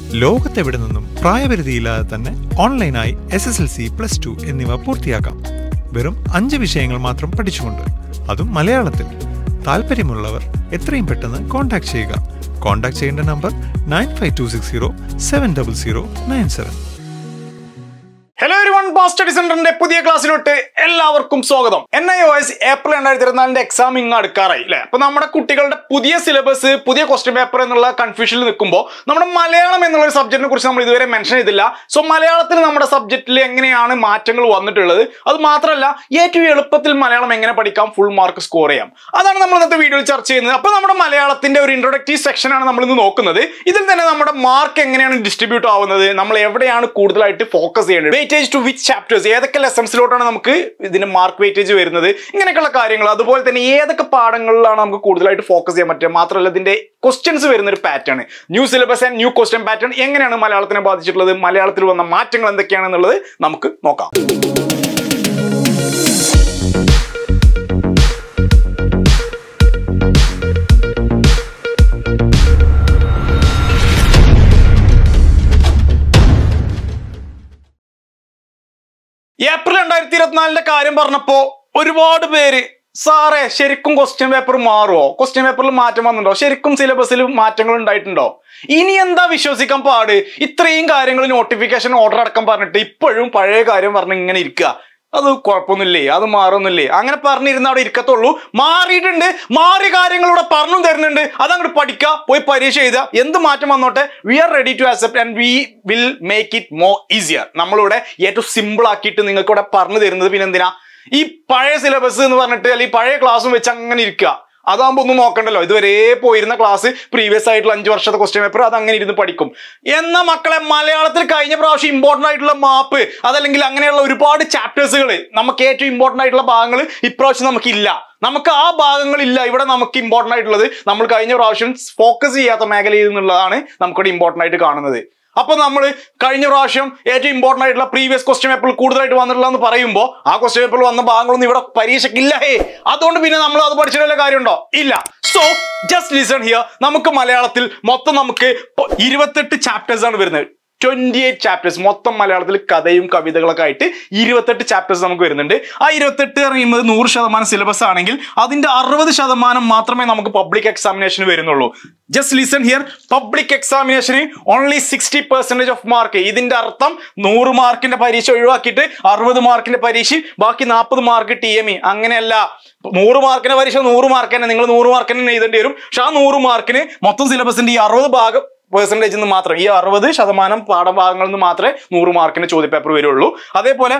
ലോകത്തെവിടെ നിന്നും പ്രായപരിധിയില്ലാതെ തന്നെ ഓൺലൈനായി SSLC +2 എന്നിവ പൂർത്തിയാക്കാം. വെറും 5 വിഷയങ്ങൾ മാത്രം പഠിച്ചുകൊണ്ട്, അതും മലയാളത്തിൽ. താല്പര്യമുള്ളവർ എത്രയും പെട്ടെന്ന് കോൺടാക്ട് ചെയ്യുക. കോൺടാക്ട് ചെയ്യേണ്ട number 9526070097. Hello everyone, past study സെന്ററിന്റെ പുതിയ ക്ലാസ്സിലോട്ട് എല്ലാവർക്കും സ്വാഗതം. NIOS ഏപ്രിൽ 2024 എക്സാം ഇങ്ങ് അടുക്കാറായി അല്ലേ? അപ്പൊ നമ്മുടെ കുട്ടികളുടെ പുതിയ സിലബസ്, പുതിയ ക്വസ്റ്റ്യൻ പേപ്പർ എന്നുള്ള കൺഫ്യൂഷനിൽ നിൽക്കുമ്പോൾ നമ്മുടെ മലയാളം എന്നുള്ള ഒരു സബ്ജക്റ്റിനെ കുറിച്ച് നമ്മൾ ഇതുവരെ മെൻഷൻ ചെയ്തില്ല. സോ മലയാളത്തിൽ നമ്മുടെ സബ്ജക്റ്റിൽ എങ്ങനെയാണ് മാറ്റങ്ങൾ വന്നിട്ടുള്ളത്, അത് മാത്രമല്ല ഏറ്റവും എളുപ്പത്തിൽ മലയാളം എങ്ങനെ പഠിക്കാം, ഫുൾ മാർക്ക് സ്കോർ ചെയ്യാം, അതാണ് നമ്മൾ ഇന്നത്തെ വീഡിയോയിൽ ചർച്ച ചെയ്യുന്നത്. അപ്പൊ നമ്മുടെ മലയാളത്തിന്റെ ഒരു ഇൻട്രോഡക്റ്റീവ് സെക്ഷൻ ആണ് നമ്മൾ ഇന്ന് നോക്കുന്നത്. ഇതിൽ തന്നെ നമ്മുടെ മാർക്ക് എങ്ങനെയാണ് ഡിസ്ട്രിബ്യൂട്ട് ആവുന്നത്, നമ്മൾ എവിടെയാണ് കൂടുതലായിട്ട് ഫോക്കസ് ചെയ്യേണ്ടത്, വെയിറ്റേജ് ടു വിച്ച് ചാപ്റ്റേഴ്സ്, ഏതൊക്കെ ലെസൺസിലോട്ടാണ് നമുക്ക് ഇതിന്റെ മാർക്ക് വെയിറ്റേജ് വരുന്നത്, ഇങ്ങനെയൊക്കെയുള്ള കാര്യങ്ങൾ. അതുപോലെ തന്നെ ഏതൊക്കെ പാഠങ്ങളിലാണ് നമുക്ക് കൂടുതലായിട്ട് ഫോക്കസ് ചെയ്യാൻ പറ്റുക, മാത്രമല്ല ഇതിന്റെ ക്വസ്റ്റ്യൻസ് വരുന്ന ഒരു pattern, new syllabus and new question pattern എങ്ങനെയാണ് മലയാളത്തിനെ ബാധിച്ചിട്ടുള്ളത്, മലയാളത്തിൽ വന്ന മാറ്റങ്ങൾ എന്തൊക്കെയാണെന്നുള്ളത് നമുക്ക് നോക്കാം. ഏപ്രിൽ 2024 കാര്യം പറഞ്ഞപ്പോ ഒരുപാട് പേര്, സാറേ ശരിക്കും ക്വസ്റ്റ്യൻ പേപ്പർ മാറുമോ, ക്വസ്റ്റ്യൻ പേപ്പറിൽ മാറ്റം വന്നിട്ടുണ്ടോ, ശരിക്കും സിലബസിൽ മാറ്റങ്ങൾ ഉണ്ടായിട്ടുണ്ടോ, ഇനി എന്താ വിശ്വസിക്കാൻ പാട്, ഇത്രയും കാര്യങ്ങൾ നോട്ടിഫിക്കേഷൻ ഓർഡർ അടക്കം പറഞ്ഞിട്ട് ഇപ്പോഴും പഴയ കാര്യം പറഞ്ഞ് ഇങ്ങനെ ഇരിക്കുക, അത് കുഴപ്പമൊന്നുമില്ലേ, അത് മാറുന്നില്ലേ, അങ്ങനെ പറഞ്ഞിരുന്ന അവിടെ ഇരിക്കത്തുള്ളൂ. മാറിയിട്ടുണ്ട്, മാറിയ കാര്യങ്ങളിലൂടെ പറഞ്ഞു തരുന്നുണ്ട്, അതങ്ങോട്ട് പഠിക്കുക, പോയി പരീക്ഷ എഴുതുക, എന്ത് മാറ്റം വന്നോട്ടെ, we are ready to accept and we will make it more easier. നമ്മളിവിടെ ഏറ്റവും സിമ്പിൾ ആക്കിയിട്ട് നിങ്ങൾക്ക് ഇവിടെ പറഞ്ഞു തരുന്നത്. പിന്നെ എന്തിനാ ഈ പഴയ സിലബസ് എന്ന് പറഞ്ഞിട്ട് അല്ലെങ്കിൽ പഴയ ക്ലാസ്സും വെച്ച് അങ്ങനെ ഇരിക്കുക, അതാകുമ്പോൾ ഒന്നും നോക്കണ്ടല്ലോ. ഇതുവരെ പോയിരുന്ന ക്ലാസ്, പ്രീവിയസ് ആയിട്ടുള്ള 5 വർഷത്തെ ക്വസ്റ്റ്യൻ പേപ്പർ, അത് അങ്ങനെ ഇരുന്ന് പഠിക്കും. എന്നാൽ മക്കളെ മലയാളത്തിൽ കഴിഞ്ഞ പ്രാവശ്യം ഇമ്പോർട്ടൻ്റ് ആയിട്ടുള്ള മാപ്പ്, അതല്ലെങ്കിൽ അങ്ങനെയുള്ള ഒരുപാട് ചാപ്റ്റേഴ്സുകൾ, നമുക്ക് ഏറ്റവും ഇമ്പോർട്ടൻ്റ് ആയിട്ടുള്ള ഭാഗങ്ങൾ ഇപ്രാവശ്യം നമുക്കില്ല. നമുക്ക് ആ ഭാഗങ്ങളില്ല. ഇവിടെ നമുക്ക് ഇമ്പോർട്ടൻ്റ് ആയിട്ടുള്ളത് നമ്മൾ കഴിഞ്ഞ പ്രാവശ്യം ഫോക്കസ് ചെയ്യാത്ത മേഖലയിൽ നിന്നുള്ളതാണ് നമുക്കിവിടെ ഇമ്പോർട്ടൻ്റ് ആയിട്ട് കാണുന്നത്. അപ്പൊ നമ്മൾ കഴിഞ്ഞ പ്രാവശ്യം ഏറ്റവും ഇമ്പോർട്ടൻ്റ് ആയിട്ടുള്ള പ്രീവിയസ് ക്വസ്റ്റ്യൻ പേപ്പർ കൂടുതലായിട്ട് വന്നിട്ടുള്ള എന്ന് പറയുമ്പോൾ ആ ക്വസ്റ്റ്യൻ പേപ്പറിൽ വന്ന ഭാഗങ്ങളൊന്നും ഇവിടെ പരീക്ഷയ്ക്കില്ല. അതുകൊണ്ട് പിന്നെ നമ്മൾ അത് പഠിച്ചിട്ട് വല്ല കാര്യമുണ്ടോ? ഇല്ല. So just listen here. നമുക്ക് മലയാളത്തിൽ മൊത്തം നമുക്ക് 28 ചാപ്റ്റേഴ്സ് ആണ് വരുന്നത്. 28 ചാപ്റ്റേഴ്സ് മൊത്തം മലയാളത്തിൽ കഥയും കവിതകളൊക്കെ ആയിട്ട് 28 ചാപ്റ്റേഴ്സ് നമുക്ക് വരുന്നുണ്ട്. ആ 28 പറയുന്നത് 100% സിലബസ് ആണെങ്കിൽ അതിന്റെ 60% മാത്രമേ നമുക്ക് പബ്ലിക് എക്സാമിനേഷന് വരുന്നുള്ളൂ. Just listen here. പബ്ലിക് എക്സാമിനേഷന് ഓൺലി 60% ഓഫ് മാർക്ക്. ഇതിന്റെ അർത്ഥം 100 മാർക്കിന്റെ പരീക്ഷ ഒഴിവാക്കിയിട്ട് 60 മാർക്കിന്റെ പരീക്ഷ, ബാക്കി 40 മാർക്ക് TME. അങ്ങനെയല്ല, 100 മാർക്കിന്റെ പരീക്ഷ 100 മാർക്ക് തന്നെ, നിങ്ങൾ 100 മാർക്ക് തന്നെ എഴുതേണ്ടി വരും. പക്ഷെ ആ 100 മാർക്കിന് മൊത്തം സിലബസിന്റെ ഈ 60% നിന്ന് മാത്രം, ഈ 60% പാഠഭാഗങ്ങളിൽ നിന്ന് മാത്രമേ 100 മാർക്കിന്റെ ചോദ്യപേപ്പർ വരുള്ളൂ. അതേപോലെ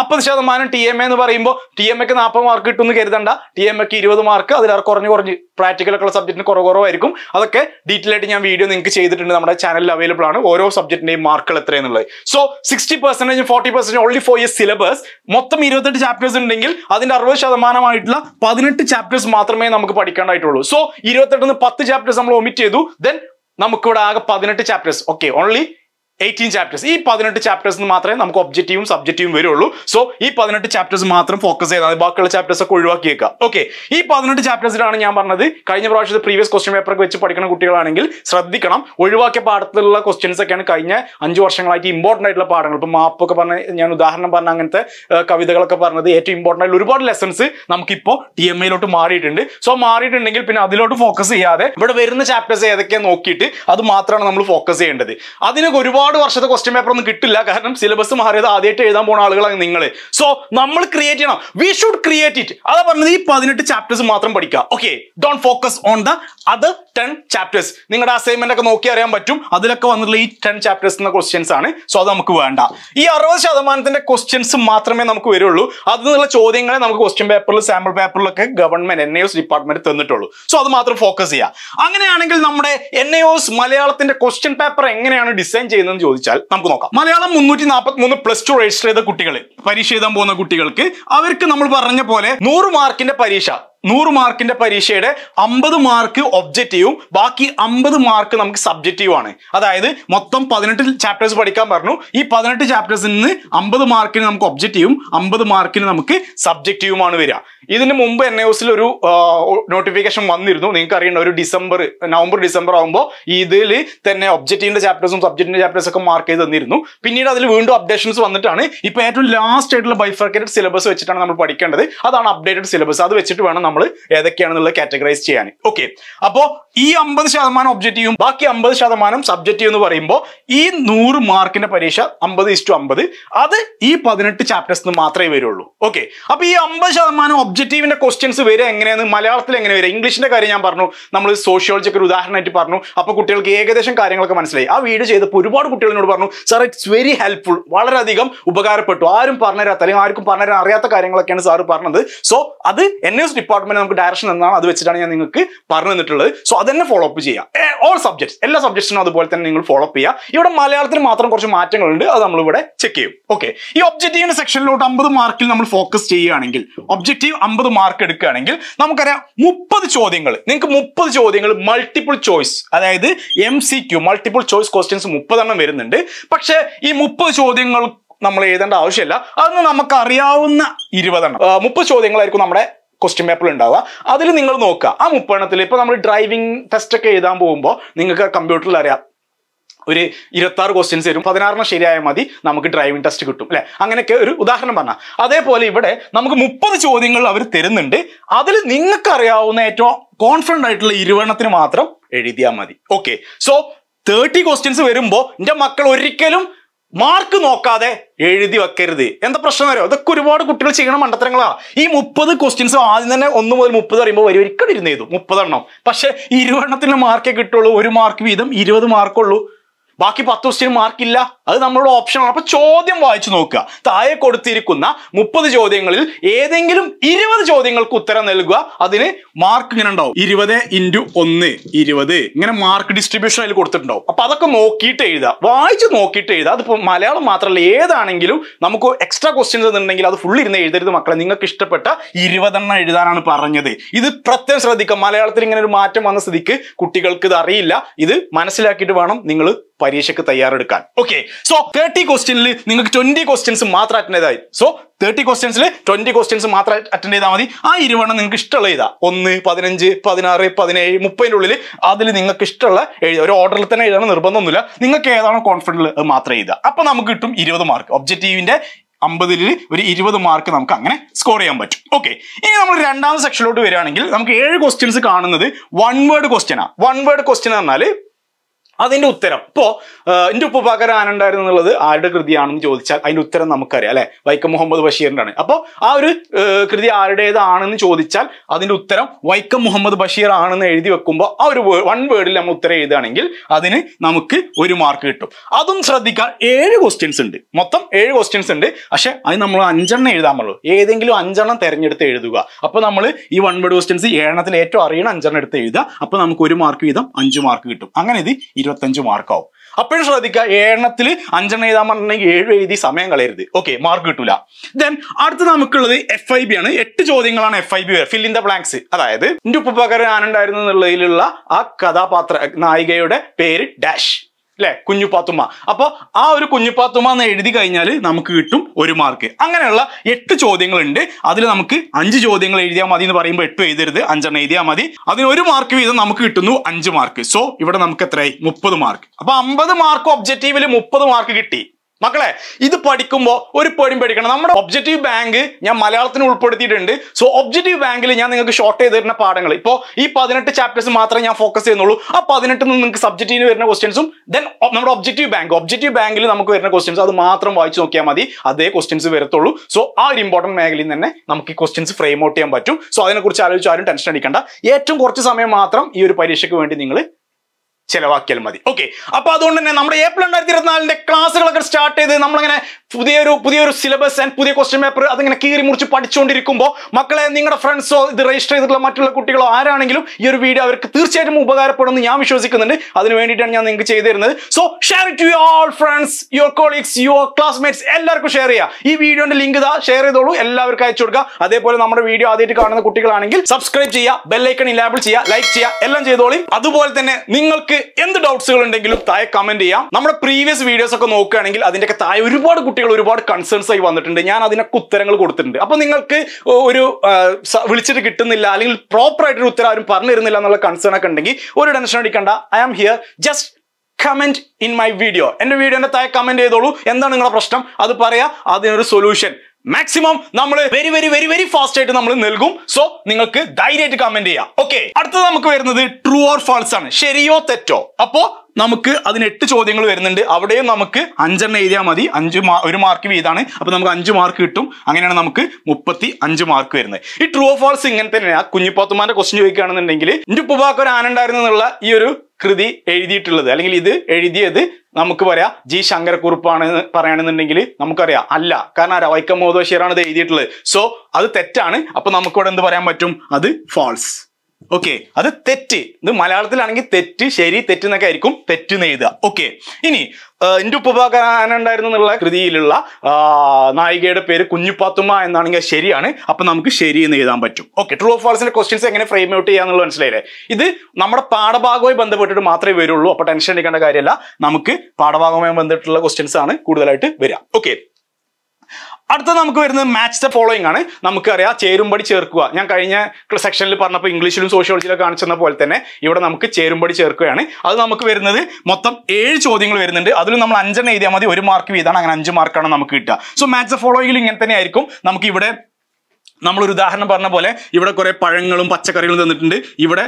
40% TMA എന്ന് പറയുമ്പോൾ TMAക്ക് 40 മാർക്ക് കിട്ടുമെന്ന് കരുതണ്ട. TMAക്ക് 20 മാർക്ക്, അതിലേറെ കുറഞ്ഞ് പ്രാക്ടിക്കലൊക്കെ ഉള്ള സബ്ജക്റ്റിന് കുറവായിരിക്കും. അതൊക്കെ ഡീറ്റെയിൽ ആയിട്ട് ഞാൻ വീഡിയോ നിങ്ങൾക്ക് ചെയ്തിട്ടുണ്ട്, നമ്മുടെ ചാനലിൽ അവൈലബിൾ ആണ്, ഓരോ സബ്ജക്റ്റിന്റെയും മാർക്കുകൾ എത്രയെന്നുള്ളത്. So 60%, 40% only for yes syllabus. മൊത്തം 28 ചാപ്റ്റേഴ്സ് ഉണ്ടെങ്കിൽ അതിന്റെ 60% 18 ചാപ്റ്റേഴ്സ് മാത്രമേ നമുക്ക് പഠിക്കേണ്ടതായിട്ടുള്ളൂ. സോ 28 10 ചാപ്റ്റേഴ്സ് നമ്മൾ ഒമിറ്റ് ചെയ്തു. ദെൻ നമുക്കിവിടെ ആകെ 18 ചാപ്റ്റേഴ്സ്. Okay, only 18 chapters. ഈ 18 ചാപ്റ്റേഴ്സിന് മാത്രമേ നമുക്ക് ഒബ്ജക്റ്റീവും സബ്ജക്റ്റീവും വരുള്ളൂ. സോ ഈ 18 ചാപ്റ്റേഴ്സ് മാത്രം ഫോക്കസ് ചെയ്താൽ ബാക്കിയുള്ള ചാപ്റ്റേഴ്സ് ഒക്കെ ഒഴിവാക്കി വെക്കാം. ഓക്കെ, ഈ 18 ചാപ്റ്റേഴ്സിലാണ് ഞാൻ പറഞ്ഞത്. കഴിഞ്ഞ പ്രാവശ്യത്തെ പ്രീവിയസ് ക്വസ്റ്റ്യൻ പേപ്പർ ഒക്കെ വെച്ച് പഠിക്കുന്ന കുട്ടികളാണെങ്കിൽ ശ്രദ്ധിക്കണം. ഒഴിവാക്കിയ പാഠത്തിലുള്ള ക്വസ്റ്റ്യൻസ് ഒക്കെയാണ് കഴിഞ്ഞ 5 വർഷങ്ങളായിട്ട് ഇമ്പോർട്ടൻ്റ് ആയിട്ടുള്ള പാഠങ്ങൾ. ഇപ്പം മാപ്പൊക്കെ പറഞ്ഞ, ഞാൻ ഉദാഹരണം പറഞ്ഞ അങ്ങനത്തെ കവിതകളൊക്കെ പറഞ്ഞത് ഏറ്റവും ഇമ്പോർട്ടൻ്റ് ആയിട്ടുള്ള ഒരുപാട് ലെസൺസ് നമുക്കിപ്പോൾ TMAയിലോട്ട് മാറിയിട്ടുണ്ട്. സോ മാറിയിട്ടുണ്ടെങ്കിൽ പിന്നെ അതിലോട്ട് ഫോക്കസ് ചെയ്യാതെ ഇവിടെ വരുന്ന ചാപ്റ്റേഴ്സ് ഏതൊക്കെയാണ് നോക്കിയിട്ട് അത് മാത്രമാണ് നമ്മൾ ഫോക്കസ് ചെയ്യേണ്ടത്. അതിന് ഒരുപാട് വർഷത്തെ ക്വസ്റ്റ്യൻ പേപ്പർ ഒന്നും കിട്ടില്ല, കാരണം സിലബസ് മാറിയത് ആദ്യമായിട്ട് എഴുതാൻ പോകുന്ന ആളുകളാണ് നിങ്ങൾ. സോ നമ്മൾ ക്രിയേറ്റ് ചെയ്യണം, വി ഷുഡ് ക്രിയേറ്റ് ഇറ്റ്. അതാ പറഞ്ഞത്, ഈ 18 ചാപ്റ്റേഴ്സ് മാത്രം പഠിക്കുക. Okay, don't focus on the other 10 chapters. നിങ്ങളുടെ അസൈൻമെന്റ് ഒക്കെ നോക്കി അറിയാൻ പറ്റും, അതിലൊക്കെ വന്നിട്ടുള്ള ഈ 10 ചാപ്റ്റേഴ്സ് എന്ന ക്വസ്റ്റ്യൻസ് ആണ്. സോ അത് നമുക്ക് വേണ്ട. ഈ 60% ക്വസ്റ്റ്യൻസ് മാത്രമേ നമുക്ക് വരുള്ളൂ. അതിൽ നിന്നുള്ള ചോദ്യങ്ങളെ നമുക്ക് ക്വസ്റ്റ്യൻ പേപ്പറിൽ, സാമ്പിൾ പേപ്പറിലൊക്കെ ഗവൺമെന്റ് NIOS ഡിപ്പാർട്ട്മെന്റ് തന്നിട്ടുള്ളൂ. സോ അത് മാത്രം ഫോക്കസ് ചെയ്യുക. അങ്ങനെയാണെങ്കിൽ നമ്മുടെ NIOS മലയാളത്തിന്റെ ക്വസ്റ്റ്യൻ പേപ്പർ എങ്ങനെയാണ് ഡിസൈൻ ചെയ്യുന്നത് ചോദിച്ചാൽ നമുക്ക് നോക്കാം. മലയാളം 343 +2 രജിസ്റ്റർ ചെയ്ത കുട്ടികൾ, പരീക്ഷ എഴുതാൻ പോകുന്ന കുട്ടികൾക്ക്, അവർക്ക് നമ്മൾ പറഞ്ഞ പോലെ 100 മാർക്കിന്റെ പരീക്ഷ 100 മാർക്കിന്റെ പരീക്ഷയുടെ 50 മാർക്ക് ഒബ്ജക്റ്റീവും ബാക്കി 50 മാർക്ക് നമുക്ക് സബ്ജക്റ്റീവ് ആണ്. അതായത് മൊത്തം 18 ചാപ്റ്റേഴ്സ് പഠിക്കാൻ പറഞ്ഞു. ഈ 18 ചാപ്റ്റേഴ്സിൽ നിന്ന് 50 മാർക്കിന് നമുക്ക് ഒബ്ജക്റ്റീവും 50 മാർക്കിന് നമുക്ക് സബ്ജക്റ്റീവുമാണ് വരിക. ഇതിന് മുമ്പ് NIOSൽ ഒരു നോട്ടിഫിക്കേഷൻ വന്നിരുന്നു. നിങ്ങൾക്ക് അറിയേണ്ട ഒരു നവംബർ ഡിസംബർ ആകുമ്പോൾ ഇതിൽ തന്നെ ഒബ്ജക്റ്റീവിന്റെ ചാപ്റ്റേഴ്സും സബ്ജക്റ്റിന്റെ ചാപ്റ്റേഴ്സ് ഒക്കെ മാർക്ക് ചെയ്ത് തന്നിരുന്നു. പിന്നീട് അതിൽ വീണ്ടും അപ്ഡേഷൻസ് വന്നിട്ടാണ് ഇപ്പൊ ഏറ്റവും ലാസ്റ്റ് ആയിട്ടുള്ള ബൈഫർക്കേറ്റഡ് സിലബസ് വെച്ചിട്ടാണ് നമ്മൾ പഠിക്കേണ്ടത്. അതാണ് അപ്ഡേറ്റഡ് സിലബസ്. അത് വെച്ചിട്ട് വേണം നമ്മൾ ഏതൊക്കെയാണെന്നുള്ളത് കാറ്റഗറൈസ് ചെയ്യാൻ. ഓക്കെ, അപ്പോ ഈ 50% ഒബ്ജക്റ്റീവും ബാക്കി 50% സബ്ജക്റ്റീവ് എന്ന് പറയുമ്പോൾ ഈ 100 മാർക്കിന്റെ പരീക്ഷ 50:50 അത് ഈ 18 ചാപ്റ്റേഴ്സ് മാത്രമേ വരുള്ളൂ. ഓക്കെ, അപ്പൊ ഈ 50% ഒബ്ജക്റ്റീവിന്റെ ക്വസ്റ്റ്യൻസ് വരിക എങ്ങനെയാണ്, മലയാളത്തിൽ എങ്ങനെ വരിക? ഇംഗ്ലീഷിന്റെ കാര്യം ഞാൻ പറഞ്ഞു, നമ്മൾ സോഷ്യോളജിക്ക് ഒരു ഉദാഹരണമായിട്ട് പറഞ്ഞു. അപ്പൊ കുട്ടികൾക്ക് ഏകദേശം കാര്യങ്ങളൊക്കെ മനസ്സിലായി. ആ വീഡിയോ ചെയ്തപ്പോൾ ഒരുപാട് കുട്ടികളോട് പറഞ്ഞു, സാർ ഇറ്റ്സ് വെരി ഹെൽപ്ഫുൾ, വളരെയധികം ഉപകാരപ്പെട്ടു, ആരും പറഞ്ഞുതരാത്ത അല്ലെങ്കിൽ ആർക്കും പറഞ്ഞുതരാൻ അറിയാത്ത കാര്യങ്ങളൊക്കെയാണ് സാർ പറഞ്ഞത്. സോ അത് NIOS ഡിപ്പാർട്ട്മെന്റ് നമുക്ക് ഡയറക്ഷൻ എന്നാണ്, അത് വെച്ചിട്ടാണ് ഞാൻ നിങ്ങൾക്ക് പറഞ്ഞു തന്നിട്ടുള്ളത്. സോ അതന്നെ ഫോളോ അപ്പ് ചെയ്യുക. ഓൾ സബ്ജക്ട്സ്, എല്ലാ സബ്ജക്ട്സിനും അതുപോലെ തന്നെ നിങ്ങൾ ഫോളോ അപ്പ് ചെയ്യുക. ഇവിടെ മലയാളത്തിന് മാത്രം കുറച്ച് മാറ്റങ്ങളുണ്ട്, അത് നമ്മൾ ഇവിടെ ചെക്ക് ചെയ്യും. ഓക്കെ, ഈ ഒബ്ജക്റ്റീവിന്റെ സെക്ഷനിലോട്ട് 50 മാർക്കിൽ നമ്മൾ ഫോക്കസ് ചെയ്യുകയാണെങ്കിൽ, ഒബ്ജക്റ്റീവ് 50 മാർക്ക് എടുക്കുകയാണെങ്കിൽ നമുക്കറിയാം 30 ചോദ്യങ്ങൾ, നിങ്ങൾക്ക് 30 ചോദ്യങ്ങൾ മൾട്ടിപ്പിൾ ചോയ്സ്, അതായത് MCQ മൾട്ടിപ്പിൾ ചോയ്സ് ക്വസ്റ്റ്യൻസ് 30 എണ്ണം വരുന്നുണ്ട്. പക്ഷേ ഈ 30 ചോദ്യങ്ങൾ നമ്മൾ എഴുതേണ്ട ആവശ്യമില്ല. അതൊന്ന് നമുക്ക് അറിയാവുന്ന 20 എണ്ണം 30 ചോദ്യങ്ങളായിരിക്കും നമ്മുടെ ക്വസ്റ്റ്യൻ പേപ്പറിൽ ഉണ്ടാവുക. അതിൽ നിങ്ങൾ നോക്കുക, ആ 30 എണ്ണത്തിൽ ഇപ്പൊ നമ്മൾ ഡ്രൈവിംഗ് ടെസ്റ്റ് ഒക്കെ എഴുതാൻ പോകുമ്പോൾ നിങ്ങൾക്ക് കമ്പ്യൂട്ടറിൽ അറിയാം ഒരു 26 ക്വസ്റ്റ്യൻസ് വരും, 16 ശരിയായാൽ മതി നമുക്ക് ഡ്രൈവിംഗ് ടെസ്റ്റ് കിട്ടും അല്ലെ? അങ്ങനെയൊക്കെ ഒരു ഉദാഹരണം പറഞ്ഞാൽ, അതേപോലെ ഇവിടെ നമുക്ക് 30 ചോദ്യങ്ങൾ അവർ തരുന്നുണ്ട്. അതിൽ നിങ്ങൾക്ക് അറിയാവുന്ന ഏറ്റവും കോൺഫിഡന്റ് ആയിട്ടുള്ള 20 എണ്ണത്തിന് മാത്രം എഴുതിയാൽ മതി. ഓക്കെ, സോ 30 ക്വസ്റ്റ്യൻസ് വരുമ്പോൾ എൻ്റെ മക്കൾ ഒരിക്കലും മാർക്ക് നോക്കാതെ എഴുതി വെക്കരുത്. എന്താ പ്രശ്നം വരും? ഇതൊക്കെ ഒരുപാട് കുട്ടികൾ ചെയ്യണ മണ്ടത്തരങ്ങളാ. ഈ 30 ക്വസ്റ്റ്യൻസ് ആദ്യം തന്നെ 1 മുതൽ 30 പറയുമ്പോൾ വരും, ഒരിക്കലും ഇരുന്ന് എഴുതും 30 എണ്ണം. പക്ഷെ 20 എണ്ണത്തിന് മാർക്കേ കിട്ടുള്ളൂ, 1 മാർക്ക് വീതം 20 മാർക്കുള്ളൂ. ബാക്കി 10 ക്വസ്റ്റ്യൻ മാർക്കില്ല. അത് നമ്മളുടെ ഓപ്ഷനാണ്. അപ്പൊ ചോദ്യം വായിച്ചു നോക്കുക. താഴെ കൊടുത്തിരിക്കുന്ന 30 ചോദ്യങ്ങളിൽ ഏതെങ്കിലും 20 ചോദ്യങ്ങൾക്ക് ഉത്തരം നൽകുക. അതിന് മാർക്ക് ഇങ്ങനെ ഉണ്ടാവും, 20 × 1 20 ഇങ്ങനെ മാർക്ക് ഡിസ്ട്രിബ്യൂഷൻ അതിൽ കൊടുത്തിട്ടുണ്ടാവും. അപ്പൊ അതൊക്കെ നോക്കിയിട്ട് എഴുതുക, വായിച്ച് നോക്കിയിട്ട് എഴുതുക. അതിപ്പോ മലയാളം മാത്രമല്ല, ഏതാണെങ്കിലും നമുക്ക് എക്സ്ട്രാ ക്വസ്റ്റ്യൻസ് ഉണ്ടെങ്കിൽ അത് ഫുൾ ഇരുന്ന് എഴുതരുത് മക്കളെ. നിങ്ങൾക്ക് ഇഷ്ടപ്പെട്ട 20 എണ്ണം എഴുതാനാണ് പറഞ്ഞത്. ഇത് പ്രത്യേകം ശ്രദ്ധിക്കുക. മലയാളത്തിൽ ഇങ്ങനെ ഒരു മാറ്റം വന്ന സ്ഥിതിക്ക് കുട്ടികൾക്ക് ഇത് അറിയില്ല. ഇത് മനസ്സിലാക്കിയിട്ട് വേണം നിങ്ങൾ പരീക്ഷയ്ക്ക് തയ്യാറെടുക്കാൻ. ഓക്കെ, സോ 30 ക്വസ്റ്റ്യനിൽ നിങ്ങൾക്ക് 20 ക്വസ്റ്റ്യൻസ് മാത്രം അറ്റൻഡ് ചെയ്താൽ, സോ 30 ക്വസ്റ്റ്യൻസിൽ 20 ക്വസ്റ്റ്യൻസ് മാത്രം അറ്റൻഡ് ചെയ്താൽ മതി. ആ 20 എണ്ണം നിങ്ങൾക്ക് ഇഷ്ടമുള്ള എഴുതാ, 1 15 16 17 30 ഉള്ളിൽ അതിൽ നിങ്ങൾക്ക് ഇഷ്ടമുള്ള എഴുതുക. ഒരു ഓർഡറിൽ തന്നെ എഴുതാൻ നിർബന്ധമൊന്നുമില്ല. നിങ്ങൾക്ക് ഏതാണോ കോൺഫിഡന്റ് അത് മാത്രം എഴുതുക. അപ്പൊ നമുക്ക് കിട്ടും 20 മാർക്ക്. ഒബ്ജക്റ്റീവിന്റെ 50-ൽ ഒരു 20 മാർക്ക് നമുക്ക് അങ്ങനെ സ്കോർ ചെയ്യാൻ പറ്റും. ഓക്കെ, ഇനി നമ്മൾ രണ്ടാമത്തെ സെക്ഷനിലോട്ട് വരികയാണെങ്കിൽ നമുക്ക് 7 ക്വസ്റ്റ്യൻസ് കാണുന്നത് 1 വേർഡ് ക്വസ്റ്റ്യൻ ആണ്. 1 വേർഡ് ക്വസ്റ്റ്യൻ എന്ന് പറഞ്ഞാൽ അതിന്റെ ഉത്തരം ഇപ്പോ എൻ്റെ ഉപ്പുപ്പാക്കര ആനുണ്ടായിരുന്നു എന്നുള്ളത് ആരുടെ കൃതിയാണെന്ന് ചോദിച്ചാൽ അതിന്റെ ഉത്തരം നമുക്കറിയാം അല്ലെ, വൈക്കം മുഹമ്മദ് ബഷീറിന്റെ ആണ്. അപ്പോൾ ആ ഒരു കൃതി ആരുടേതാണെന്ന് ചോദിച്ചാൽ അതിന്റെ ഉത്തരം വൈക്കം മുഹമ്മദ് ബഷീർ ആണെന്ന് എഴുതി വെക്കുമ്പോൾ ആ ഒരു 1 വേർഡിൽ നമ്മൾ ഉത്തരം എഴുതുകയാണെങ്കിൽ അതിന് നമുക്ക് 1 മാർക്ക് കിട്ടും. അതും ശ്രദ്ധിക്കാൻ 7 ക്വസ്റ്റ്യൻസ് ഉണ്ട്, മൊത്തം 7 ക്വസ്റ്റ്യൻസ് ഉണ്ട്. പക്ഷെ അത് നമ്മൾ 5 എണ്ണം എഴുതാൻ പാടുള്ളൂ. ഏതെങ്കിലും 5 എണ്ണം തെരഞ്ഞെടുത്ത് എഴുതുക. അപ്പൊ നമ്മൾ ഈ 1 വേർഡ് ക്വസ്റ്റ്യൻസ് 7 എണ്ണത്തിൽ ഏറ്റവും അറിയണ 5 എണ്ണം എടുത്ത് എഴുതുക. അപ്പൊ നമുക്ക് 1 മാർക്ക് വീതം 5 മാർക്ക് കിട്ടും. അങ്ങനെ ഇത് 25 മാർക്കാവും. അപ്പോഴും ശ്രദ്ധിക്കുക, 7 എണ്ണത്തിൽ 5 എണ്ണം എഴുതാൻ പറഞ്ഞിട്ടുണ്ടെങ്കിൽ 7 എഴുതി സമയം കളയരുത്. ഓക്കെ, മാർക്ക് കിട്ടൂല. ദെൻ അടുത്ത് നമുക്കുള്ളത് FIB ആണ്. 8 ചോദ്യങ്ങളാണ് FIB, fill in the blanks. അതായത് എൻ്റെ ഉപ്പുപ്പാക്കര ആനുണ്ടായിരുന്നു എന്നുള്ളതിലുള്ള ആ കഥാപാത്ര നായികയുടെ പേര് ഡാഷ് അല്ലെ, കുഞ്ഞുപാത്തുമ്മ. അപ്പൊ ആ ഒരു കുഞ്ഞുപാത്തുമ്മ എന്ന് എഴുതി കഴിഞ്ഞാൽ നമുക്ക് കിട്ടും 1 മാർക്ക്. അങ്ങനെയുള്ള 8 ചോദ്യങ്ങളുണ്ട്. അതിൽ നമുക്ക് 5 ചോദ്യങ്ങൾ എഴുതിയാൽ മതി എന്ന് പറയുമ്പോൾ 8 എഴുതരുത്, 5 എണ്ണം എഴുതിയാൽ മതി. അതിന് 1 മാർക്ക് വീതം നമുക്ക് കിട്ടുന്നു 5 മാർക്ക്. സോ ഇവിടെ നമുക്ക് എത്രയായി? 30 മാർക്ക്. അപ്പൊ 50 മാർക്ക് ഒബ്ജക്റ്റീവിൽ 30 മാർക്ക് കിട്ടി. മക്കളെ, ഇത് പഠിക്കുമ്പോൾ ഒരു പേടിയും പേടിക്കണം. നമ്മുടെ ഒബ്ജക്റ്റീവ് ബാങ്ക് ഞാൻ മലയാളത്തിന് ഉൾപ്പെടുത്തിയിട്ടുണ്ട്. സോ ഒബ്ജക്റ്റീവ് ബാങ്കിൽ ഞാൻ നിങ്ങൾക്ക് ഷോർട്ട് ചെയ്ത് തരുന്ന പാഠങ്ങൾ ഇപ്പോൾ ഈ 18 ചാപ്റ്റേഴ്സ് മാത്രമേ ഞാൻ ഫോക്കസ് ചെയ്യുന്നുള്ളൂ. ആ 18 നിങ്ങൾക്ക് സബ്ജക്റ്റീവിന് വരുന്ന ക്വസ്റ്റ്യൻസും ദെൻ നമ്മുടെ ഒബ്ജക്റ്റീവ് ബാങ്കിൽ നമുക്ക് വരുന്ന ക്വസ്റ്റ്യൻസ് അത് മാത്രം വായിച്ചു നോക്കിയാൽ മതി, അതേ ക്വസ്റ്റ്യൻസ് വരത്തുള്ളൂ. സോ ആ ഒരു ഇമ്പോർട്ടൻറ്റ് മേഖലയിൽ തന്നെ നമുക്ക് ഈ ക്വസ്റ്റ്യൻസ് ഫ്രെയിം ഔട്ട് ചെയ്യാൻ പറ്റും. സോ അതിനെക്കുറിച്ച് ആലോചിച്ച് ആരും ടെൻഷൻ അടിക്കേണ്ട. ഏറ്റവും കുറച്ച് സമയം മാത്രം ഈ ഒരു പരീക്ഷയ്ക്ക് വേണ്ടി നിങ്ങൾ ചെലവാക്കിയാൽ മതി. ഓക്കെ, അപ്പൊ അതുകൊണ്ട് തന്നെ നമ്മുടെ ഏപ്രിൽ 2024 ക്ലാസ്സുകളൊക്കെ സ്റ്റാർട്ട് ചെയ്ത് നമ്മളങ്ങനെ പുതിയൊരു സിലബസ് ആൻഡ് പുതിയ ക്വസ്റ്റ്യൻ പേപ്പർ അതിങ്ങനെ കീറി മുറിച്ച് പഠിച്ചുകൊണ്ടിരിക്കുമ്പോൾ മക്കളെ നിങ്ങളുടെ ഫ്രണ്ട്സോ ഇത് രജിസ്റ്റർ ചെയ്തിട്ടുള്ള മറ്റുള്ള കുട്ടികളോ ആരാണെങ്കിലും ഈ ഒരു വീഡിയോ അവർക്ക് തീർച്ചയായിട്ടും ഉപകാരപ്പെടുമെന്ന് ഞാൻ വിശ്വസിക്കുന്നുണ്ട്. അതിന് വേണ്ടിയിട്ടാണ് ഞാൻ നിങ്ങൾക്ക് ചെയ്തു തരുന്നത്. So share it to your friends, your colleagues, your classmates, എല്ലാവർക്കും ഷെയർ ചെയ്യുക. ഈ വീഡിയോന്റെ ലിങ്ക് ഇതാ ഷെയർ ചെയ്തോളൂ, എല്ലാവർക്കും അയച്ചു കൊടുക്കുക. അതേപോലെ നമ്മുടെ വീഡിയോ ആദ്യമായിട്ട് കാണുന്ന കുട്ടികളാണെങ്കിൽ സബ്സ്ക്രൈബ് ചെയ്യുക, ബെല്ലൈക്കൺ ഇനാബിൾ ചെയ്യുക, ലൈക്ക് ചെയ്യുക, എല്ലാം ചെയ്തോളി. അതുപോലെ തന്നെ നിങ്ങൾക്ക് എന്ത് ഡൗട്ട്സുകൾ ഉണ്ടെങ്കിലും താഴെ കമന്റ് ചെയ്യാം. നമ്മുടെ പ്രീവിയസ് വീഡിയോസ് ഒക്കെ നോക്കുകയാണെങ്കിൽ അതിന്റെയൊക്കെ താഴെ ഒരുപാട് കുട്ടികൾ ഒരുപാട് കൺസേൺസ് ആയി വന്നിട്ടുണ്ട്. ഞാൻ അതിനൊക്കെ ഉത്തരങ്ങൾ കൊടുത്തിട്ടുണ്ട്. അപ്പൊ നിങ്ങൾക്ക് ഒരു വിളിച്ചിട്ട് കിട്ടുന്നില്ല അല്ലെങ്കിൽ പ്രോപ്പർ ആയിട്ടൊരു ഉത്തരം ആരും പറഞ്ഞു തരുന്നില്ല എന്നുള്ള കൺസേൺ ഒക്കെ ഉണ്ടെങ്കിൽ ഒരു ടെൻഷൻ അടിക്കണ്ട. I am here. Just comment in my video. എന്റെ വീഡിയോന്റെ താഴെ കമന്റ് ചെയ്തോളൂ. എന്താണ് നിങ്ങളുടെ പ്രശ്നം അത് പറയാ, അതിനൊരു സൊല്യൂഷൻ മാക്സിമം നമ്മൾ very very very very fast ആയിട്ട് നമ്മൾ നൽകും. സോ നിങ്ങൾക്ക് ധൈര്യമായിട്ട് കമന്റ് ചെയ്യാം. ഓക്കെ, അടുത്തത് നമുക്ക് വരുന്നത് ട്രൂ ഓർ ഫാൾസ് ആണ്, ശരിയോ തെറ്റോ. അപ്പോ നമുക്ക് അതിന് 8 ചോദ്യങ്ങൾ വരുന്നുണ്ട്. അവിടെയും നമുക്ക് 5 എഴുതിയാൽ മതി. 1 മാർക്ക് വീതാണ്. അപ്പൊ നമുക്ക് 5 മാർക്ക് കിട്ടും. അങ്ങനെയാണ് നമുക്ക് 35 മാർക്ക് വരുന്നത്. ഈ ട്രൂ ഓർ ഫാൾസ് ഇങ്ങനെ തന്നെയാണ്. കുഞ്ഞിപ്പാത്തുമാന്റെ ക്വസ്റ്റ്യൻ ചോദിക്കുകയാണെന്നുണ്ടെങ്കിൽ എന്റെ ഉപ്പുപാക്ക് ഒരു ആന ഉണ്ടായിരുന്നു എന്നുള്ള ഈ ഒരു കൃതി എഴുതിയിട്ടുള്ളത് അല്ലെങ്കിൽ ഇത് എഴുതിയത് നമുക്ക് പറയാം ജി ശങ്കരക്കുറുപ്പാണ് പറയുകയാണെന്നുണ്ടെങ്കിൽ നമുക്കറിയാം അല്ല. കാരണം വൈക്കം മുഹമ്മദ് ബഷീറാണ് ഇത് എഴുതിയിട്ടുള്ളത്. സോ അത് തെറ്റാണ്. അപ്പൊ നമുക്കിവിടെ എന്ത് പറയാൻ പറ്റും? അത് ഫാൾസ്. ഓക്കെ, അത് തെറ്റ്. ഇത് മലയാളത്തിലാണെങ്കിൽ തെറ്റ്, ശരി, തെറ്റ് എന്നൊക്കെ ആയിരിക്കും തെറ്റ് എന്ന് എഴുതുക. ഓക്കെ, ഇനി എന്റെ ഉപ്പുപാക്കാൻ ഉണ്ടായിരുന്നു എന്നുള്ള കൃതിയിലുള്ള നായികയുടെ പേര് കുഞ്ഞിപ്പാത്തുമ്മ എന്നാണെങ്കിൽ ശരിയാണ്. അപ്പൊ നമുക്ക് ശരി എന്ന് എഴുതാൻ പറ്റും. ഓക്കെ, ട്രൂ ഓർ ഫാൾസിന്റെ ക്വസ്റ്റ്യൻസ് എങ്ങനെ ഫ്രെയിം ഔട്ട് ചെയ്യാന്നുള്ളത് മനസ്സിലായില്ലേ? ഇത് നമ്മുടെ പാഠഭാഗവുമായി ബന്ധപ്പെട്ടിട്ട് മാത്രമേ വരുള്ളൂ. അപ്പൊ ടെൻഷൻ അടിക്കേണ്ട കാര്യമല്ല. നമുക്ക് പാഠഭാഗവുമായി ബന്ധപ്പെട്ടുള്ള ക്വസ്റ്റ്യൻസ് ആണ് കൂടുതലായിട്ട് വരിക. ഓക്കെ, അടുത്തത് നമുക്ക് വരുന്നത് മാച്ച് ദ ഫോളോയിങ് ആണ്. നമുക്കറിയാം ചേരുംപടി ചേർക്കുക. ഞാൻ കഴിഞ്ഞ സെക്ഷനിൽ പറഞ്ഞപ്പോൾ ഇംഗ്ലീഷിലും സോഷ്യോളജിയിലും കാണിച്ചെന്ന പോലെ തന്നെ ഇവിടെ നമുക്ക് ചേരുംപടി ചേർക്കുകയാണ്. അത് നമുക്ക് വരുന്നത് മൊത്തം 7 ചോദ്യങ്ങൾ വരുന്നുണ്ട്. അതിൽ നമ്മൾ 5 എഴുതിയാൽ മതി. 1 മാർക്ക് വീതമാണ്. അങ്ങനെ 5 മാർക്കാണ് നമുക്ക് കിട്ടുക. സോ മാച്ച് ദ ഫോളോയിങ്ങിൽ ഇങ്ങനെ തന്നെ ആയിരിക്കും. നമുക്ക് ഇവിടെ നമ്മളൊരു ഉദാഹരണം പറഞ്ഞ പോലെ ഇവിടെ കുറെ പഴങ്ങളും പച്ചക്കറികളും തന്നിട്ടുണ്ട്. ഇവിടെ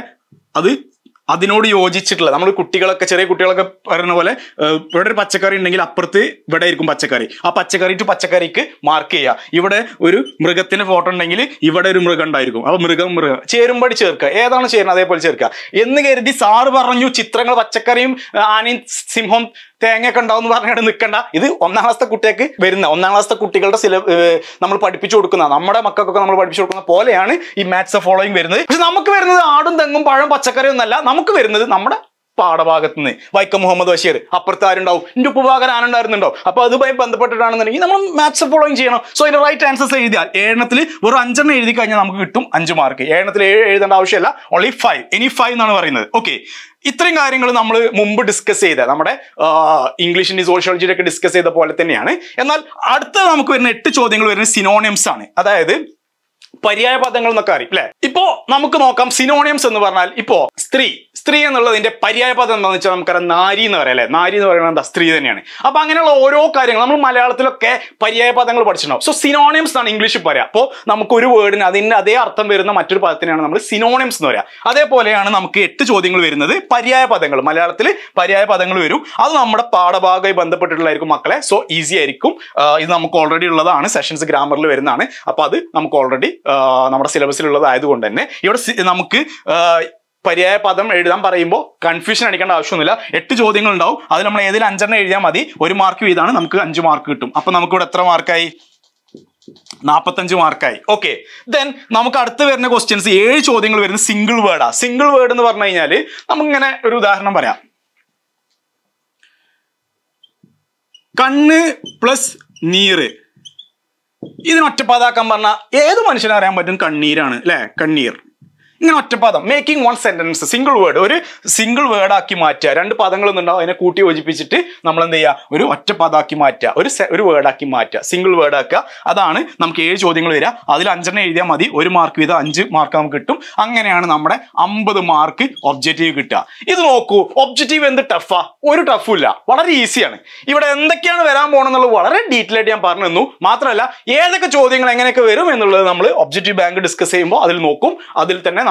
അതിനോട് യോജിച്ചിട്ടുള്ള നമ്മൾ കുട്ടികളൊക്കെ ചെറിയ കുട്ടികളൊക്കെ പറയുന്ന പോലെ ഇവിടെ ഒരു പച്ചക്കറി ഉണ്ടെങ്കിൽ അപ്പുറത്ത് ഇവിടെ ആയിരിക്കും പച്ചക്കറി. ആ പച്ചക്കറി ടു പച്ചക്കറിക്ക് മാർക്ക് ചെയ്യുക. ഇവിടെ ഒരു മൃഗത്തിന്റെ ഫോട്ടോ ഉണ്ടെങ്കിൽ ഇവിടെ ഒരു മൃഗം ഉണ്ടായിരിക്കും. അപ്പൊ മൃഗം ചേരുംപടി ചേർക്കുക. ഏതാണ് ചേരുന്നത് അതേപോലെ ചേർക്കുക എന്ന് കരുതി സാറ് പറഞ്ഞു ചിത്രങ്ങൾ പച്ചക്കറിയും ആനയും സിംഹം തേങ്ങയൊക്കെ ഉണ്ടാവും എന്ന് പറഞ്ഞിട്ട് നിൽക്കണ്ട. ഇത് 1ാം ക്ലാസ്സിലെ കുട്ടികൾക്ക് വരുന്ന 1ാം ക്ലാസ്സിലെ കുട്ടികളുടെ നമ്മൾ പഠിപ്പിച്ചു കൊടുക്കുന്ന നമ്മുടെ മക്കൾക്കൊക്കെ നമ്മൾ പഠിപ്പിച്ചു കൊടുക്കുന്ന പോലെയാണ് ഈ മാത്സ് ഫോളോയിങ് വരുന്നത്. പക്ഷെ നമുക്ക് വരുന്നത് ആടും തെങ്ങും പഴം പച്ചക്കറിയും ഒന്നല്ല. നമുക്ക് വരുന്നത് നമ്മുടെ പാഠഭാഗത്ത് നിന്ന് വൈക്കം മുഹമ്മദ് ബഷീർ, അപ്പുറത്ത് ആരുണ്ടാവും? എന്റെ ഉപ്പുപാകൻ ആനുണ്ടായിരുന്നുണ്ടോ? അപ്പൊ അതുമായി ബന്ധപ്പെട്ടിട്ടാണെന്നുണ്ടെങ്കിൽ നമ്മൾ മാത്സ് ഫോളോയിങ് ചെയ്യണം. സോ അതിന്റെ റൈറ്റ് ആൻസേഴ്സ് എഴുതിയാൽ 7 വെറും 5 എഴുതി കഴിഞ്ഞാൽ നമുക്ക് കിട്ടും 5 മാർക്ക്. 7 7 എഴുതേണ്ട ആവശ്യമില്ല. ഓൺലി 5. ഇനി 5 എന്നാണ് പറയുന്നത്. ഓക്കെ, ഇത്രയും കാര്യങ്ങൾ നമ്മൾ മുമ്പ് ഡിസ്കസ് ചെയ്ത നമ്മുടെ ഇംഗ്ലീഷിന്റെ സോഷ്യോളജിയുടെ ഒക്കെ ഡിസ്കസ് ചെയ്ത പോലെ തന്നെയാണ്. എന്നാൽ അടുത്ത നമുക്ക് വരുന്ന 8 ചോദ്യങ്ങൾ വരുന്നത് സിനോണിംസ് ആണ്. അതായത് പര്യായ പദങ്ങൾ എന്നൊക്കെ അറിയും അല്ലെ? ഇപ്പോ നമുക്ക് നോക്കാം സിനോണിംസ് എന്ന് പറഞ്ഞാൽ ഇപ്പോ സ്ത്രീ എന്നുള്ളതിന്റെ പര്യായ പദം എന്താണെന്ന് വെച്ചാൽ നമുക്കറിയാം നാരി എന്ന് പറയാം അല്ലെ? നാരി എന്ന് പറയുന്നത് എന്താ? സ്ത്രീ തന്നെയാണ്. അപ്പൊ അങ്ങനെയുള്ള ഓരോ കാര്യങ്ങൾ നമ്മൾ മലയാളത്തിലൊക്കെ പര്യായ പദങ്ങൾ പഠിച്ചിട്ടുണ്ടാവും. സോ സിനോണിംസ് ആണ് ഇംഗ്ലീഷിൽ പറയാം. അപ്പോൾ നമുക്ക് ഒരു വേർഡിന് അതിന്റെ അതേ അർത്ഥം വരുന്ന മറ്റൊരു പദത്തിനാണ് നമ്മൾ സിനോണിംസ് എന്ന് പറയാം. അതേപോലെയാണ് നമുക്ക് 8 ചോദ്യങ്ങൾ വരുന്നത് പര്യായ പദങ്ങൾ. മലയാളത്തിൽ പര്യായ പദങ്ങൾ വരും. അത് നമ്മുടെ പാഠഭാഗമായി ബന്ധപ്പെട്ടിട്ടുള്ളതായിരിക്കും മക്കളെ. സോ ഈസി ആയിരിക്കും. ഇത് നമുക്ക് ഓൾറെഡി ഉള്ളതാണ്. സെഷൻസ് ഗ്രാമറിൽ വരുന്നതാണ്. അപ്പൊ അത് നമുക്ക് ഓൾറെഡി നമ്മുടെ സിലബസിലുള്ളതായതുകൊണ്ട് തന്നെ ഇവിടെ നമുക്ക് പര്യായ പദം എഴുതാൻ പറയുമ്പോൾ കൺഫ്യൂഷൻ അടിക്കേണ്ട ആവശ്യമൊന്നുമില്ല. 8 ചോദ്യങ്ങൾ ഉണ്ടാവും. അത് നമ്മൾ ഏതെങ്കിലും 5 എഴുതിയാൽ മതി. 1 മാർക്ക് വീതമാണ്. നമുക്ക് 5 മാർക്ക് കിട്ടും. അപ്പൊ നമുക്കിവിടെ എത്ര മാർക്കായി? 45 മാർക്കായി. ഓക്കെ, ദെൻ നമുക്ക് അടുത്ത് വരുന്ന ക്വസ്റ്റ്യൻസ് 7 ചോദ്യങ്ങൾ വരുന്ന സിംഗിൾ വേർഡാ. സിംഗിൾ വേർഡ് എന്ന് പറഞ്ഞു കഴിഞ്ഞാൽ നമുക്കിങ്ങനെ ഒരു ഉദാഹരണം പറയാം. കണ്ണ് പ്ലസ് നീര്, ഇതിന് ഒറ്റപ്പാതാക്കാൻ പറഞ്ഞാൽ ഏത് മനുഷ്യനെ അറിയാൻ പറ്റും കണ്ണീരാണ് അല്ലെ? കണ്ണീർ. ഇങ്ങനെ ഒറ്റപ്പദം മേക്കിംഗ് 1 സെന്റൻസ് സിംഗിൾ വേർഡ്, ഒരു സിംഗിൾ വേർഡ് ആക്കി മാറ്റുക. 2 പദങ്ങളൊന്നും ഉണ്ടാവും, അതിനെ കൂട്ടി യോജിപ്പിച്ചിട്ട് നമ്മൾ എന്ത് ചെയ്യുക? ഒരു ഒറ്റ പദാക്കി മാറ്റുക, ഒരു വേർഡാക്കി മാറ്റുക, സിംഗിൾ വേർഡ് ആക്കുക. അതാണ് നമുക്ക് 7 ചോദ്യങ്ങൾ വരിക. അതിൽ 5 എഴുതിയാൽ മതി. 1 മാർക്ക് വീതം 5 മാർക്ക് നമുക്ക് കിട്ടും. അങ്ങനെയാണ് നമ്മുടെ 50 മാർക്ക് ഒബ്ജക്റ്റീവ് കിട്ടുക. ഇത് നോക്കൂ, ഒബ്ജക്റ്റീവ് എന്ത് ടഫാ? ഒരു ടഫും ഇല്ല, വളരെ ഈസിയാണ്. ഇവിടെ എന്തൊക്കെയാണ് വരാൻ പോകണമെന്നുള്ളത് വളരെ ഡീറ്റെയിൽ ആയിട്ട് ഞാൻ പറഞ്ഞു തന്നു. മാത്രമല്ല ഏതൊക്കെ ചോദ്യങ്ങൾ എങ്ങനെയൊക്കെ വരും എന്നുള്ളത് നമ്മൾ ഒബ്ജക്റ്റീവ് ബാങ്ക് ഡിസ്കസ് ചെയ്യുമ്പോൾ അതിൽ നോക്കും. അതിൽ തന്നെ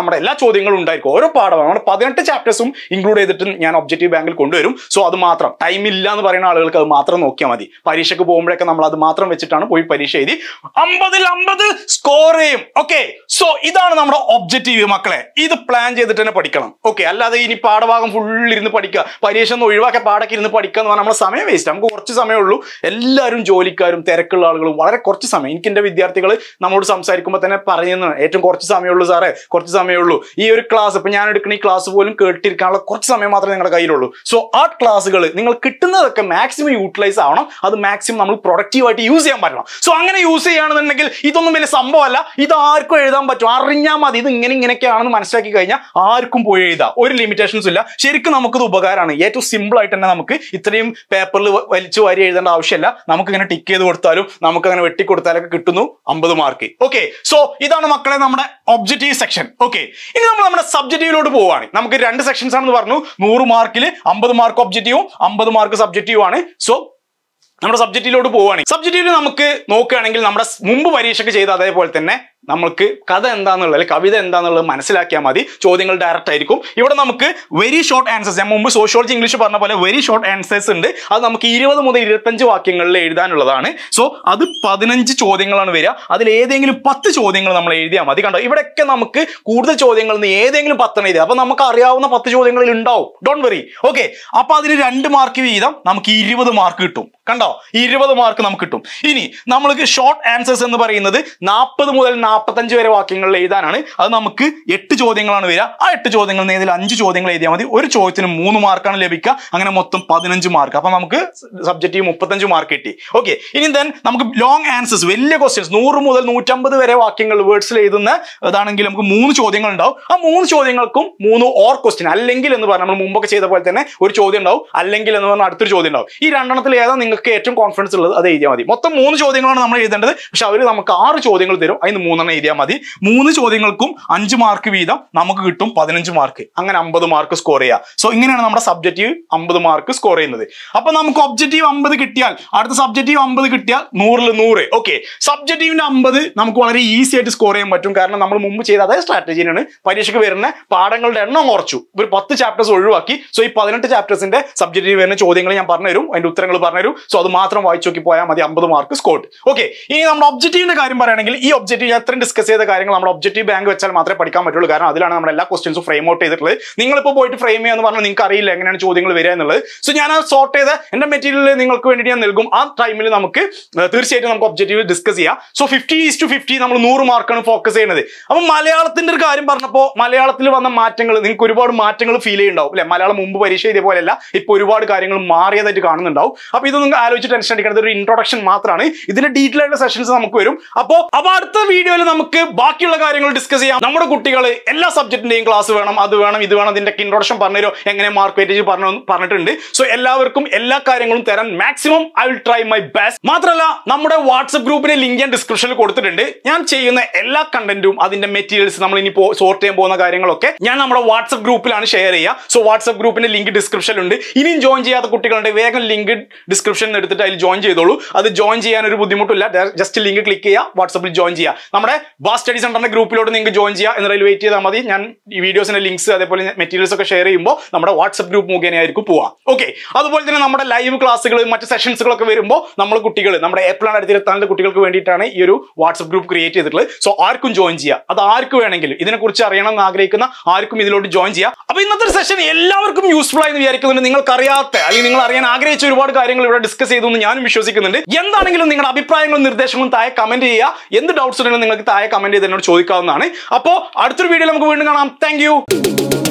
നമ്മുടെ എല്ലാ ചോദ്യങ്ങളും ഉണ്ടായിരിക്കും. ഓരോ പാഠമാണ് നമ്മുടെ 18 ചാപ്റ്റേഴ്സും ഇൻക്ലൂഡ് ചെയ്തിട്ട് ഞാൻ ഒബ്ജക്റ്റീവ് ബാങ്കിൽ കൊണ്ടുവരും. സോ അത് മാത്രം ടൈം ഇല്ല എന്ന് പറയുന്ന ആളുകൾക്ക് അത് മാത്രം നോക്കിയാൽ മതി. പരീക്ഷയ്ക്ക് പോകുമ്പോഴൊക്കെ നമ്മൾ അത് മാത്രം വെച്ചിട്ടാണ് പോയി പരീക്ഷ എഴുതി 50ൽ 50 സ്കോർ ചെയ്യും. ഓക്കെ, സോ ഇതാണ് നമ്മുടെ ഒബ്ജക്റ്റീവ് മക്കളെ. ഇത് പ്ലാൻ ചെയ്തിട്ട് തന്നെ പഠിക്കണം. ഓക്കെ, അല്ലാതെ ഇനി പാഠഭാഗം ഫുൾ ഇരുന്ന് പഠിക്കുക, പരീക്ഷ ഒന്ന് ഒഴിവാക്കിയ പാടൊക്കെ ഇരുന്ന് പഠിക്കുക എന്ന് പറഞ്ഞാൽ നമ്മുടെ സമയം വേസ്റ്റ്. നമുക്ക് കുറച്ച് സമയമുള്ളൂ. എല്ലാവരും ജോലിക്കാരും തിരക്കുള്ള ആളുകളും വളരെ കുറച്ച് സമയം. എനിക്ക് എൻ്റെ വിദ്യാർത്ഥികൾ നമ്മളോട് സംസാരിക്കുമ്പോൾ തന്നെ പറയുന്നതാണ്, ഏറ്റവും കുറച്ച് സമയമുള്ളൂ സാറേ, കുറച്ച് സമയമുള്ളൂ. ഈ ഒരു ക്ലാസ് ഇപ്പം ഞാൻ എടുക്കുന്ന ഈ ക്ലാസ് പോലും കേട്ടിരിക്കാനുള്ള കുറച്ച് സമയം മാത്രമേ നിങ്ങളുടെ കയ്യിലുള്ളൂ. സോ ആ ക്ലാസ്സുകൾ നിങ്ങൾ കിട്ടുന്നതൊക്കെ മാക്സിമം യൂട്ടിലൈസ് ആവണം. അത് മാക്സിമം നമ്മൾ പ്രൊഡക്റ്റീവായിട്ട് യൂസ് ചെയ്യാൻ പറ്റണം. സോ അങ്ങനെ യൂസ് ചെയ്യുകയാണെന്നുണ്ടെങ്കിൽ ഇതൊന്നും വലിയ സംഭവമല്ല. ഇത് ആർക്കും എഴുതാൻ പറ്റും. അറിഞ്ഞാൽ മതി ഇത് ഇങ്ങനെയൊക്കെയാണെന്ന് മനസ്സിലാക്കി കഴിഞ്ഞാൽ ആർക്കും പോയി എഴുതാം. ഒരു ലിമിറ്റേഷൻസ് ഇല്ല. ശരിക്കും നമുക്കിത് ഉപകാരമാണ്. ഏറ്റവും സിമ്പിൾ ആയിട്ട് തന്നെ നമുക്ക് ഇത്രയും പേപ്പറിൽ വലിച്ചു വാരി എഴുതേണ്ട ആവശ്യമില്ല. നമുക്ക് ഇങ്ങനെ ടിക്ക് ചെയ്ത് കൊടുത്താലും നമുക്ക് അങ്ങനെ വെട്ടിക്കൊടുത്താലൊക്കെ കിട്ടുന്നു 50 മാർക്ക്. ഓക്കെ, സോ ഇതാണ് മക്കളെ നമ്മുടെ ഒബ്ജക്റ്റീവ് സെക്ഷൻ. ഓക്കെ, ഇനി നമ്മൾ നമ്മുടെ സബ്ജക്റ്റീവിലോട്ട് പോവുകയാണ്. നമുക്ക് 2 സെക്ഷൻസ് ആണെന്ന് പറഞ്ഞു. 100 മാർക്കിൽ 50 മാർക്ക് ഒബ്ജക്റ്റീവും 50 മാർക്ക് സബ്ജക്റ്റീവും ആണ്. സോ നമ്മുടെ സബ്ജക്റ്റിലോട്ട് പോവുകയാണ്. സബ്ജക്റ്റിൽ നമുക്ക് നോക്കുകയാണെങ്കിൽ നമ്മുടെ മുമ്പ് പരീക്ഷയ്ക്ക് ചെയ്ത അതേപോലെ തന്നെ നമുക്ക് കഥ എന്താണെന്നുള്ളത് അല്ലെങ്കിൽ കവിത എന്താണെന്നുള്ളത് മനസ്സിലാക്കിയാൽ മതി. ചോദ്യങ്ങൾ ഡയറക്റ്റ് ആയിരിക്കും. ഇവിടെ നമുക്ക് വെരി ഷോർട്ട് ആൻസേഴ്സ്, ഞാൻ മുമ്പ് സോഷ്യോളജി ഇംഗ്ലീഷ് പറഞ്ഞ പോലെ വെരി ഷോർട്ട് ആൻസേഴ്സ് ഉണ്ട്. അത് നമുക്ക് 20 മുതൽ 25 വാക്യങ്ങളിൽ എഴുതാനുള്ളതാണ്. സോ അത് 15 ചോദ്യങ്ങളാണ് വരിക. അതിൽ ഏതെങ്കിലും 10 ചോദ്യങ്ങൾ നമ്മൾ എഴുതിയാൽ മതി. കണ്ടോ, ഇവിടെയൊക്കെ നമുക്ക് കൂടുതൽ ചോദ്യങ്ങളിൽ നിന്ന് ഏതെങ്കിലും 10 എഴുതിയാൽ അപ്പൊ നമുക്ക് അറിയാവുന്ന 10 ചോദ്യങ്ങളിൽ ഉണ്ടാവും. Don't worry. ഓക്കെ, അപ്പൊ അതിന് 2 മാർക്ക് വീതം നമുക്ക് 20 മാർക്ക് കിട്ടും. കണ്ടോ, 20 മാർക്ക് നമുക്ക് കിട്ടും. ഇനി നമ്മൾക്ക് ഷോർട്ട് ആൻസേഴ്സ് എന്ന് പറയുന്നത് 40 മുതൽ 45 വരെ വാക്യങ്ങളിൽ എഴുതാനാണ്. അത് നമുക്ക് 8 ചോദ്യങ്ങളാണ് വരിക. ആ 8 ചോദ്യങ്ങളിൽ നിന്ന് ഇതിൽ 5 ചോദ്യങ്ങൾ എഴുതിയാൽ മതി. ഒരു ചോദ്യത്തിന് 3 മാർക്കാണ് ലഭിക്കുക. അങ്ങനെ മൊത്തം 15 മാർക്ക്. അപ്പൊ നമുക്ക് സബ്ജക്റ്റീവ് 35 മാർക്ക് കിട്ടി. ഓക്കെ, ഇനി ദെൻ നമുക്ക് ലോങ് ആൻസേഴ്സ്, വലിയ ക്വസ്റ്റ്യൻസ് 100 മുതൽ 150 വരെ വാക്യങ്ങൾ വേർഡ്സിൽ എഴുതുന്ന അതാണെങ്കിൽ നമുക്ക് 3 ചോദ്യങ്ങൾ ഉണ്ടാവും. ആ 3 ചോദ്യങ്ങൾക്കും 3 ഓർ ക്വസ്റ്റ്യൻ, അല്ലെങ്കിൽ എന്ന് പറഞ്ഞാൽ നമ്മൾ മുമ്പൊക്കെ ചെയ്ത പോലെ തന്നെ ഒരു ചോദ്യം ഉണ്ടാവും, അല്ലെങ്കിൽ എന്ന് പറഞ്ഞാൽ അടുത്തൊരു ചോദ്യം ഉണ്ടാവും. ഈ 2 എണ്ണത്തിൽ ഏതാ നിങ്ങൾക്ക് ഏറ്റവും കോൺഫിഡൻസ് ഉള്ളത് അത് എഴുതിയാൽ മതി. മൊത്തം 3 ചോദ്യങ്ങളാണ് നമ്മൾ എഴുതേണ്ടത്. പക്ഷെ അവർ നമുക്ക് 6 ചോദ്യങ്ങൾ തരും. അതിന് 3 എഴുതിയാൽ മതി. 3 ചോദ്യങ്ങൾക്കും 5 മാർക്ക് വീതം നമുക്ക് കിട്ടും 15 മാർക്ക്. അങ്ങനെ 50 മാർക്ക് സ്കോർ ചെയ്യാം. സോ ഇങ്ങനെയാണ് നമ്മുടെ സബ്ജക്റ്റീവ് 50 മാർക്ക് സ്കോർ ചെയ്യുന്നത്. അപ്പൊ നമുക്ക് ഒബ്ജക്റ്റീവ് 50 കിട്ടിയാൽ അടുത്ത സബ്ജക്റ്റീവ് 50 കിട്ടിയാൽ 100ൽ 100. ഓക്കെ, സബ്ജക്റ്റീവിന്റെ 50 നമുക്ക് വളരെ ഈസി ആയിട്ട് സ്കോർ ചെയ്യാൻ പറ്റും. കാരണം നമ്മൾ മുമ്പ് ചെയ്ത അതേ സ്ട്രാറ്റജിയാണ്. പരീക്ഷയ്ക്ക് വരുന്ന പാഠങ്ങളുടെ എണ്ണം കുറച്ചു, ഒരു 10 ചാപ്റ്റേഴ്സ് ഒഴിവാക്കി. സോ ഈ 18 ചാപ്റ്റേഴ്സിന്റെ സബ്ജക്റ്റീവ് വരുന്ന ചോദ്യങ്ങൾ ഞാൻ പറഞ്ഞുതരും, അതിന്റെ ഉത്തരങ്ങൾ പറഞ്ഞുതരും. സോ അത് മാത്രം വായിച്ചു നോക്കി പോയാൽ മതി. 50 മാർക്ക് സ്കോർ. ഓക്കെ, ഇനി നമ്മുടെ ഒബ്ജക്റ്റീവിന്റെ കാര്യം പറയുകയാണെങ്കിൽ ഈ ഒബ്ജക്റ്റീവ് അത്രയും ഡിസ്കസ് ചെയ്ത കാര്യങ്ങൾ നമ്മുടെ ഒബ്ജക്റ്റീവ് ബാങ്ക് വെച്ചാൽ മാത്രമേ പഠിക്കാൻ പറ്റുള്ളൂ. കാരണം അതിലാണ് നമ്മുടെ എല്ലാ ക്വസ്റ്റ്യൻസും ഫ്രെയിം ഔട്ട് ചെയ്തിട്ടുള്ളത്. നിങ്ങളിപ്പോൾ പോയിട്ട് ഫ്രെയിം ചെയ്യാന്ന് പറഞ്ഞാൽ നിങ്ങൾക്ക് അറിയില്ല എങ്ങനെയാണ് ചോദ്യങ്ങൾ വരിക എന്നുള്ളത്. സോ ഞാൻ അത് സോർട്ട് ചെയ്ത് എന്റെ മെറ്റീരിയൽ നിങ്ങൾക്ക് വേണ്ടി ഞാൻ നൽകും. ആ ടൈമിൽ നമുക്ക് തീർച്ചയായിട്ടും നമുക്ക് ഒബ്ജക്റ്റീവ് ഡിസ്കസ് ചെയ്യാം. സോ 50:50 നമ്മൾ 100 മാർക്കാണ് ഫോക്കസ് ചെയ്യുന്നത്. അപ്പൊ മലയാളത്തിന്റെ ഒരു കാര്യം പറഞ്ഞപ്പോൾ മലയാളത്തിൽ വന്ന മാറ്റങ്ങൾ നിങ്ങൾക്ക് ഒരുപാട് മാറ്റങ്ങൾ ഫീൽ ചെയ്യുന്നുണ്ടാവും അല്ലെ? മലയാളം മുമ്പ് പരീക്ഷ ഇതേ പോലെയല്ല, ഇപ്പൊ ഒരുപാട് കാര്യങ്ങൾ മാറിയതായിട്ട് കാണുന്നുണ്ടാവും. അപ്പൊ ഇതൊന്നും ആലോചിച്ച് ടെൻഷൻ അടിക്കുന്നത് ഒരു ഇൻട്രൊഡക്ഷൻ മാത്രമാണ്. ഇതിന്റെ ഡീറ്റെയിൽ ആയിട്ടുള്ള സെഷൻസ് നമുക്ക് വരും. അപ്പൊ അടുത്ത വീഡിയോയിൽ നമുക്ക് ബാക്കിയുള്ള കാര്യങ്ങൾ ഡിസ്കസ് ചെയ്യാം. നമ്മുടെ കുട്ടികൾ എല്ലാ സബ്ജക്റ്റിന്റെയും ക്ലാസ് വേണം, അത് വേണം, ഇത് വേണം, ഇതിന്റെ ഇൻട്രൊഡക്ഷൻ പറഞ്ഞുതരോ, എങ്ങനെ മാർക്ക് വെയിറ്റേജ് പറഞ്ഞിട്ടുണ്ട്. സോ എല്ലാവർക്കും എല്ലാ കാര്യങ്ങളും തരാൻ maximum I will try my best. മാത്രമല്ല നമ്മുടെ വാട്സ്ആപ്പ് ഗ്രൂപ്പിന്റെ ലിങ്ക് ഞാൻ ഡിസ്ക്രിപ്ഷനിൽ കൊടുത്തിട്ടുണ്ട്. ഞാൻ ചെയ്യുന്ന എല്ലാ കണ്ടന്റും അതിന്റെ മെറ്റീരിയൽസ് നമ്മൾ ഇനി സോർട്ട് ചെയ്യാൻ പോകുന്ന കാര്യങ്ങളൊക്കെ ഞാൻ നമ്മുടെ വാട്സ്ആപ്പ് ഗ്രൂപ്പിലാണ് ഷെയർ ചെയ്യുക. സോ വാട്സ്ആപ്പ് ഗ്രൂപ്പിന്റെ ലിങ്ക് ഡിസ്ക്രിപ്ഷനിലുണ്ട്. ഇനിയും ജോയിൻ ചെയ്യാത്ത കുട്ടികളുടെ വേഗം ലിങ്ക് ഡിസ്ക്രിപ്ഷനിൽ എടുത്തിട്ട് അതിൽ ജോയിൻ ചെയ്തോളൂ. അത് ജോയിൻ ചെയ്യാൻ ഒരു ബുദ്ധിമുട്ടില്ല. ജസ്റ്റ് ലിങ്ക് ക്ലിക്ക് ചെയ്യുക, വാട്സ്ആപ്പിൽ ജോയിൻ ചെയ്യുക. നമ്മുടെ ബാസ് സ്റ്റഡി സെന്ററിന്റെ ഗ്രൂപ്പിലോട്ട് നിങ്ങൾക്ക് ജോയിൻ ചെയ്യുക. എന്നതിൽ വെയിറ്റ് ചെയ്താൽ മതി. ഞാൻ ഈ വീഡിയോസിന്റെ ലിങ്ക്സ് അതേപോലെ മെറ്റീരിയൽസ് ഒക്കെ ഷെയർ ചെയ്യുമ്പോൾ നമ്മുടെ വാട്സ്ആപ്പ് ഗ്രൂപ്പ് മുഖേനയായിരിക്കും പോവാം. ഓക്കെ, അതുപോലെ തന്നെ നമ്മുടെ ലൈവ് ക്ലാസ്സുകൾ മറ്റ് സെഷൻസുകളൊക്കെ വരുമ്പോൾ നമ്മൾ കുട്ടികൾ നമ്മുടെ ഏപ്രിൽ 2024 കുട്ടികൾക്ക് വേണ്ടിയിട്ടാണ് ഈ ഒരു വാട്സ്ആപ്പ് ഗ്രൂപ്പ് ക്രിയേറ്റ് ചെയ്തിട്ടുള്ളത്. സോ ആർക്കും ജോയിൻ ചെയ്യാം. അത് ആർക്ക് വേണമെങ്കിലും ഇതിനെക്കുറിച്ച് അറിയണം എന്ന് ആഗ്രഹിക്കുന്ന ആർക്കും ഇതിലോട്ട് ജോയിൻ ചെയ്യാം. അപ്പൊ ഇന്നത്തെ സെഷൻ എല്ലാവർക്കും യൂസ്ഫുൾ ആയി വിചാരിക്കുന്നുണ്ട്. നിങ്ങൾക്ക് അറിയാത്ത അല്ലെങ്കിൽ നിങ്ങൾ അറിയാൻ ആഗ്രഹിച്ച ഒരുപാട് കാര്യങ്ങൾ ഇവിടെ ഡിസ്കസ് ചെയ്തു എന്ന് ഞാനും വിശ്വസിക്കുന്നുണ്ട്. എന്താണെങ്കിലും നിങ്ങളുടെ അഭിപ്രായങ്ങളും നിർദ്ദേശങ്ങളും താഴെ കമന്റ് ചെയ്യുക. എന്ത് ഡൗട്ട്സ് ഉണ്ടെങ്കിലും നിങ്ങൾക്ക് താഴെ കമന്റ് ചെയ്ത് എന്നോട് ചോദിക്കാവുന്നതാണ്. അപ്പോൾ അടുത്തൊരു വീഡിയോയിൽ നമുക്ക് വീണ്ടും കാണാം. Thank U.